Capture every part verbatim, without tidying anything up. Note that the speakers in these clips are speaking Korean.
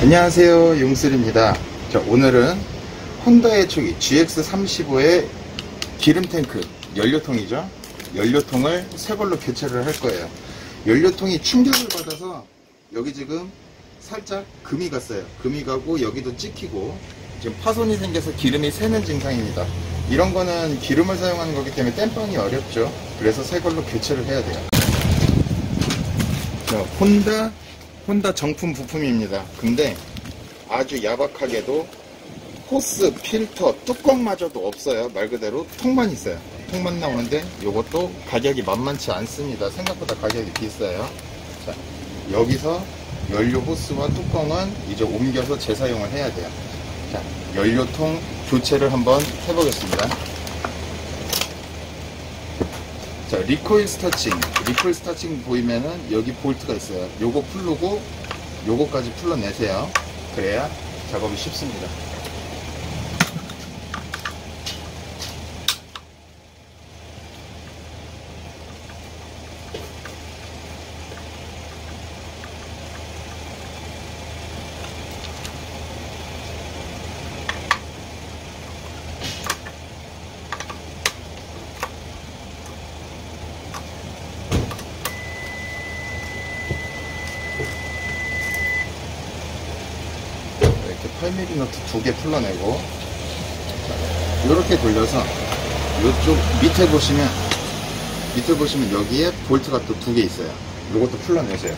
안녕하세요, 용슬입니다. 자, 오늘은 혼다의 초기 지엑스 삼십오의 기름 탱크, 연료통이죠. 연료통을 새 걸로 교체를 할 거예요. 연료통이 충격을 받아서 여기 지금 살짝 금이 갔어요. 금이 가고 여기도 찍히고 지금 파손이 생겨서 기름이 새는 증상입니다. 이런 거는 기름을 사용하는 거기 때문에 땜빵이 어렵죠. 그래서 새 걸로 교체를 해야 돼요. 자, 혼다 혼다 정품 부품입니다. 근데 아주 야박하게도 호스, 필터, 뚜껑마저도 없어요. 말 그대로 통만 있어요. 통만 나오는데 이것도 가격이 만만치 않습니다. 생각보다 가격이 비싸요. 자, 여기서 연료 호스와 뚜껑은 이제 옮겨서 재사용을 해야 돼요. 자, 연료통 교체를 한번 해보겠습니다. 자, 리코일 스타칭. 리코일 스타칭 보이면은 여기 볼트가 있어요. 요거 풀르고 요거까지 풀러내세요. 그래야 작업이 쉽습니다. 팔 밀리미터 너트 두 개 풀러내고, 이렇게 돌려서 이쪽 밑에 보시면 밑에 보시면 여기에 볼트가 또 두 개 있어요. 이것도 풀러내세요.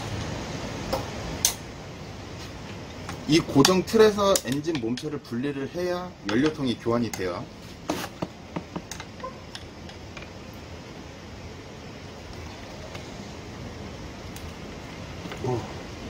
이 고정 틀에서 엔진 몸체를 분리를 해야 연료통이 교환이 돼요. 오.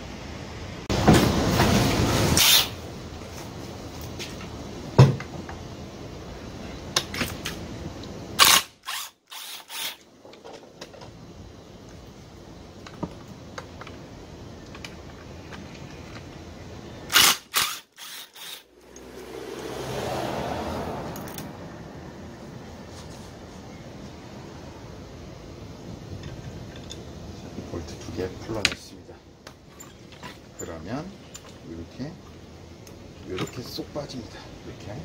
볼트 두 개 풀러냈습니다. 그러면 이렇게 이렇게 쏙 빠집니다. 이렇게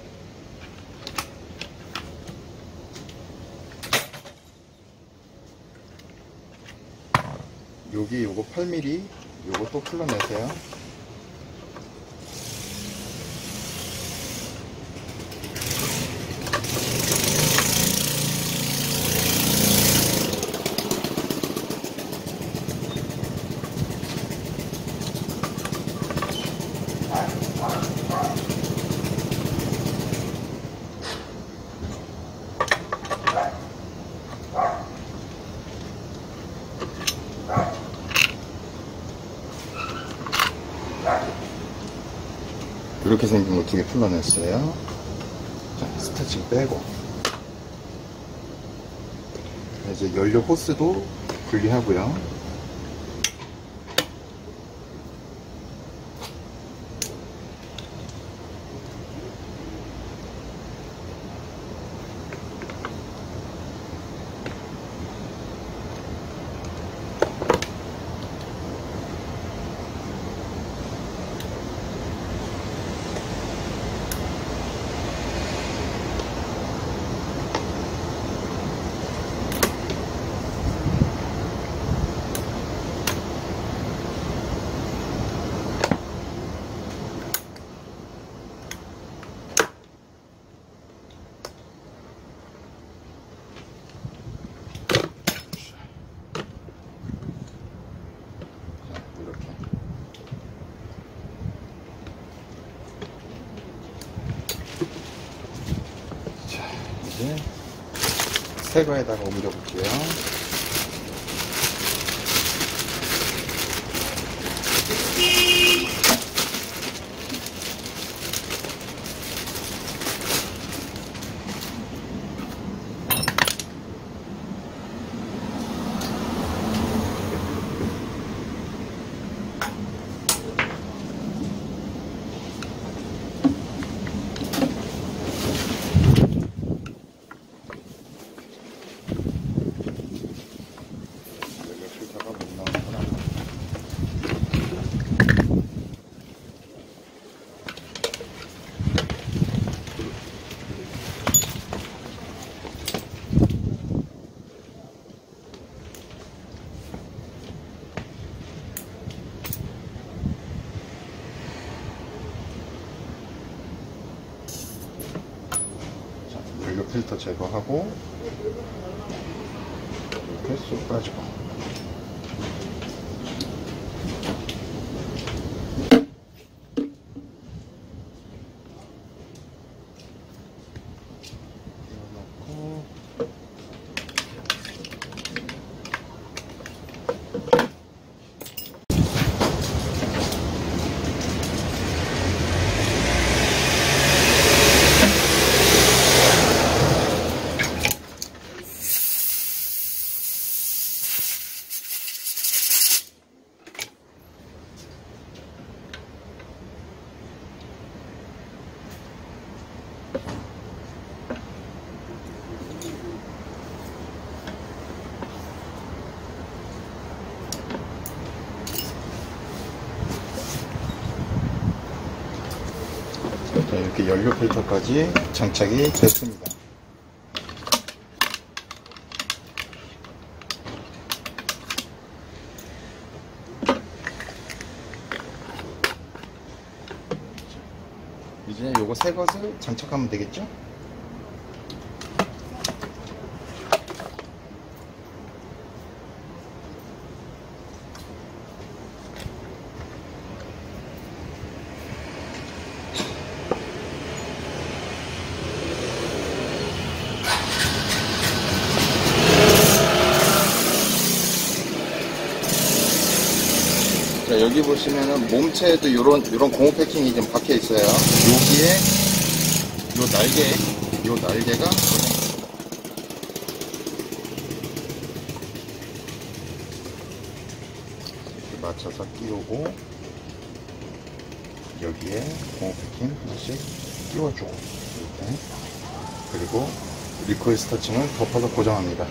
여기 요거 팔 밀리미터 요거 또 풀러내세요. 이렇게 생긴 거 두 개 풀러냈어요. 자, 스타칭 빼고 이제 연료 호스도 분리하고요. 새 거에다가 옮겨 볼게요. 필터 제거하고 이렇게 쏙 빠지고. 자, 이렇게 연료 필터까지 장착이 됐습니다. 이제 요거 새 것을 장착하면 되겠죠? 자, 여기 보시면은 몸체에도 요런 요런 고무 패킹이 좀 박혀 있어요. 여기에 요 날개, 요 날개가 이렇게 맞춰서 끼우고, 여기에 고무 패킹 하나씩 끼워주고, 이렇게. 그리고 리코일 스타칭을 덮어서 고정합니다.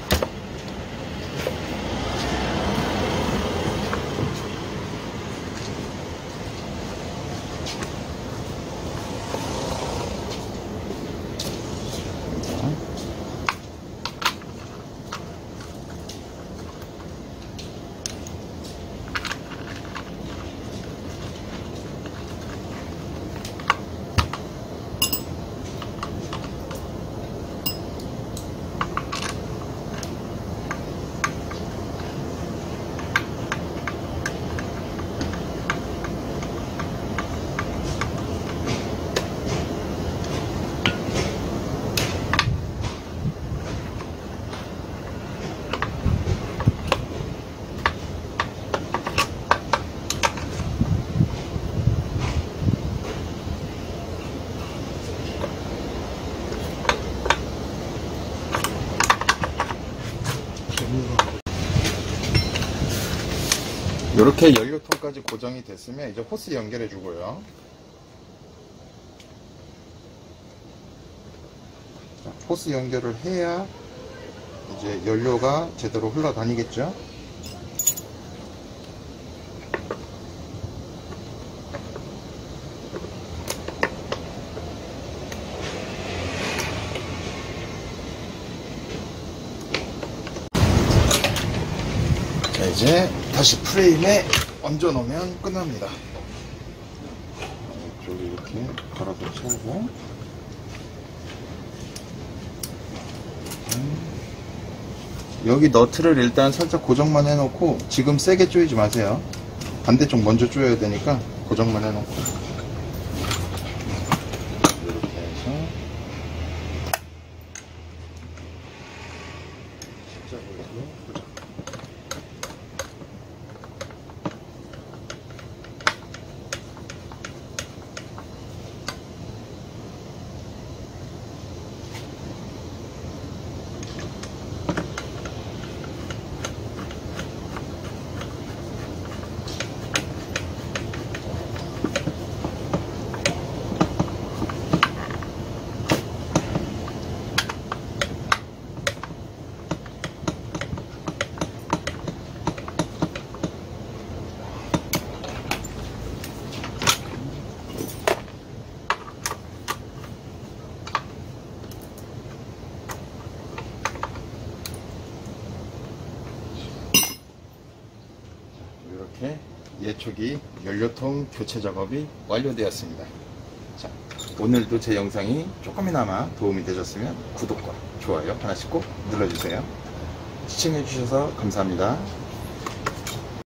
이렇게 연료통까지 고정이 됐으면 이제 호스 연결해 주고요. 자, 호스 연결을 해야 이제 연료가 제대로 흘러다니겠죠. 자, 이제 다시 프레임에 얹어 놓으면 끝납니다. 이쪽에 이렇게 갈아서 채우고, 여기 너트를 일단 살짝 고정만 해놓고, 지금 세게 조이지 마세요. 반대쪽 먼저 조여야 되니까 고정만 해놓고, 이렇게 해서 십자구로 고정. 이렇게 예초기 연료통 교체 작업이 완료되었습니다. 자, 오늘도 제 영상이 조금이나마 도움이 되셨으면 구독과 좋아요 하나씩 꼭 눌러주세요. 시청해주셔서 감사합니다.